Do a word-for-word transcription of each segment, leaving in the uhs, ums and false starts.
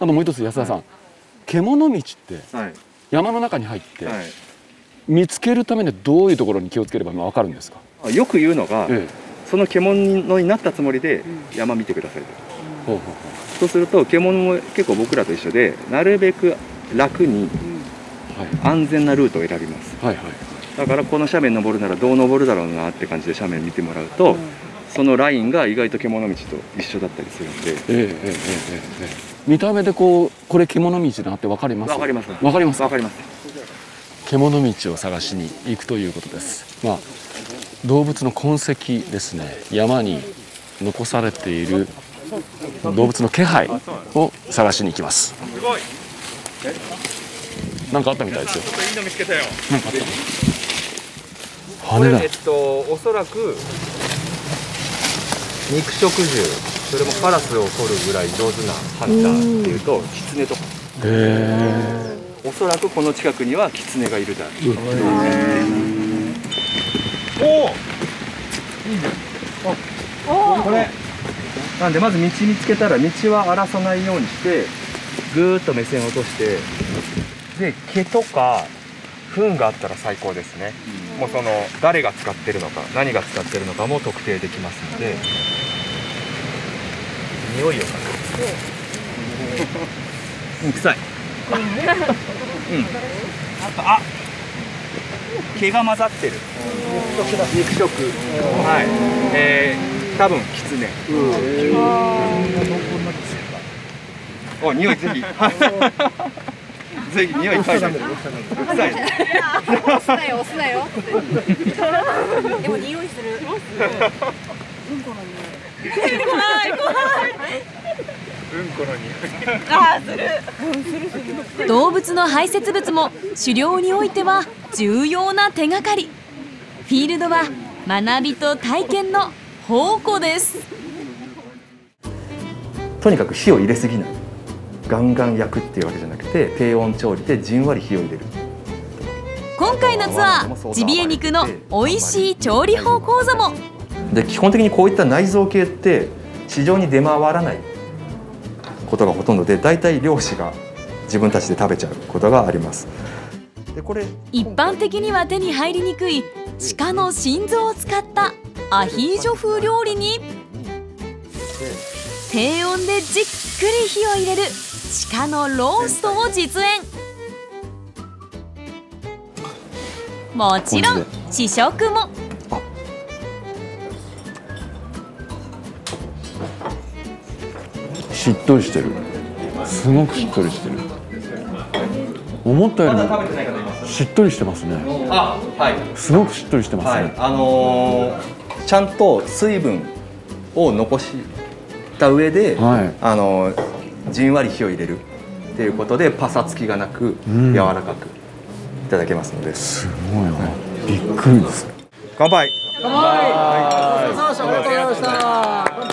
あともう一つ安田さん、獣道って山の中に入って見つけるためにはどういうところに気をつければ分かるんですか？ よく言うのが、ええ、その獣になったつもりで山見てくださいと。ほうほうほう。そうすると獣も結構僕らと一緒でなるべく楽に安全なルートを選びます。はいはい。だからこの斜面登るならどう登るだろうなって感じで斜面見てもらうと、うん、そのラインが意外と獣道と一緒だったりするんで、ええええええええ、 見た目でこうこれ獣道だなって分かります？ 分かります。 分かります。 分かります。 獣道を探しに行くということです。まあ動物の痕跡ですね。山に残されている動物の気配を探しに行きます。すごい。なんかあったみたいですよ。ちょっといいの見つけたよ。なんかあった。羽だ。えっとおそらく肉食獣、それもカラスを取るぐらい上手なハンターっていうとキツネとか。へえ。おそらくこの近くにはキツネがいるだろう。おお。いいね。あ、これ。なんでまず道見つけたら道は荒らさないようにしてぐーっと目線を落として、で毛とか糞があったら最高ですね。うん、もうその誰が使ってるのか何が使ってるのかも特定できますので、匂いを嗅ぐ。うん、臭い。うん。あ、毛が混ざってる。肉食。はい。えー、多分キツネ。お、匂いぜひ。ぜひ匂い嗅いで。臭い。 押すなよ、押すなよ。でも匂いする。うんこの匂い。怖い怖い。うんこの匂い。あー、する。 動物の排泄物も狩猟においては重要な手がかり。フィールドは学びと体験の宝庫です。 とにかく火を入れすぎない。ガンガン焼くっていうわけじゃなくて低温調理でじんわり火を入れる。 今回のツアー、ジビエ肉の美味しい調理法講座も。 で基本的にこういった内臓系って市場に出回らないことがほとんどで、だいたい漁師が自分たちで食べちゃうことがあります。でこれ一般的には手に入りにくい鹿の心臓を使ったアヒージョ風料理に、低温でじっくり火を入れる鹿のローストを実演。もちろん試食も。 しっとりしてる。すごくしっとりしてる。思ったよりもしっとりしてますね。あ、はい。すごくしっとりしてますね。はい、あのー、ちゃんと水分を残した上で、はい、あのー、じんわり火を入れるっていうことでパサつきがなく、うん、柔らかくいただけますので。 すごいな。びっくりです。 乾杯。 乾杯。はい。さあ、ありがとうございました。乾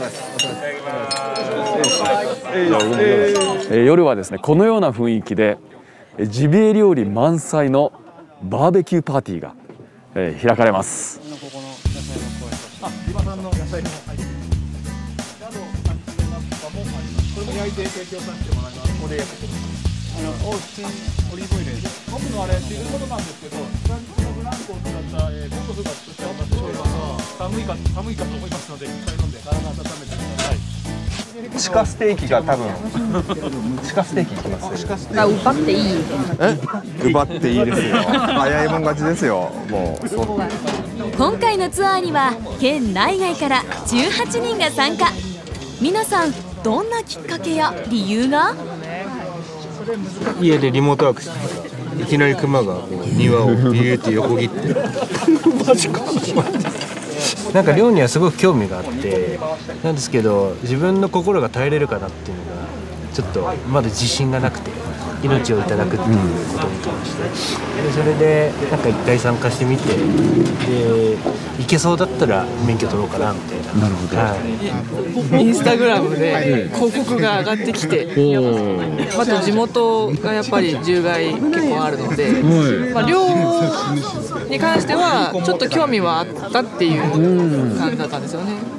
杯。えー、夜はですねこのような雰囲気でジビエ料理満載のバーベキューパーティーが、えー、開かれます。あ、今さんの野菜も入っています。あとこれも焼いて提供させてもらいます。ここで焼く。あの普通にオリーブオイルです。僕のあれシールドなんですけど、フランスのブランコを使ったえー、ポットスーパーとして渡しております。寒いか寒いかと思いますので、いっぱい飲んで体を温めてください。 鹿ステーキが多分鹿ステーキいきます。 あ、奪っていい？ え？奪っていいですよ。早いもん勝ちですよ。もうそう。 今回のツアーには県内外からじゅうはちにんが参加。皆さんどんなきっかけや理由が？ 家でリモートワークしていきなりクマが庭をビューって横切ってマジか。なんか漁にはすごく興味があってなんですけど、自分の心が耐えれるかなっていうのがちょっとまだ自信がなくて、命をいただくっていうことに関して、でそれでなんか一回参加してみて、でいけそうだったら免許取ろうかなみたいな。 なるほど。 はい、インスタグラムで広告が上がってきて、あと地元がやっぱり獣害結構あるので、まあ、漁に関してはちょっと興味はあったっていう感じだったんですよね。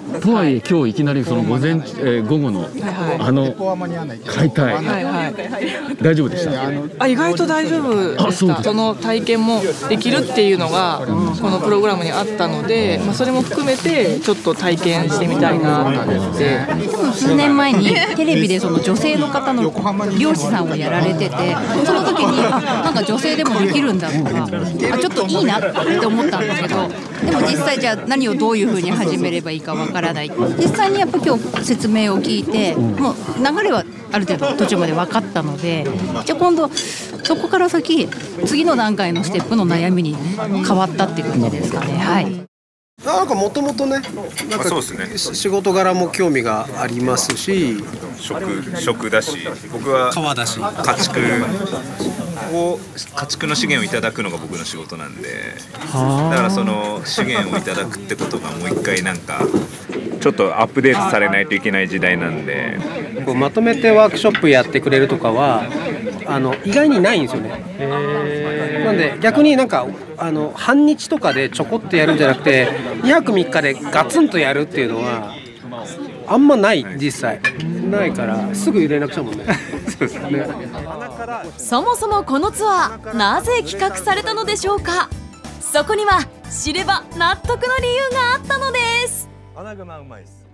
とはいえ今日いきなりその午前、えー、午後のあの解体、 はいはい、 大丈夫でした？ あ、意外と大丈夫でした。その体験もできるっていうのがこのプログラムにあったので、まあ、それも含めてちょっと体験してみたいなと思って。 数年前にテレビでその女性の方の漁師さんをやられてて、その時になんか女性でもできるんだとか、あ、ちょっといいなって思ったんですけど、でも実際じゃあ何をどういうふうに始めればいいかわからない。実際にやっぱ今日説明を聞いて、もう流れはある程度途中まで分かったので、じゃあ今度そこから先次の段階のステップの悩みに変わったっていう感じですかね。はい。 なんかもともとね、なんかそうですね、仕事柄も興味がありますし、 食食だし、僕は川だし、 家畜を家畜の資源をいただくのが僕の仕事なんで、だからその資源をいただくってことがもう一回なんかちょっとアップデートされないといけない時代なんで、 こうまとめてワークショップやってくれるとかはあの意外にないんですよね。なんで逆になんかあの半日とかでちょこっとやるんじゃなくてにはくみっかでガツンとやるっていうのはあんまない実際ないからすぐ連絡したもんね。そうですね。 そもそもこのツアーなぜ企画されたのでしょうか。そこには知れば納得の理由があったのです。 穴熊うまいです。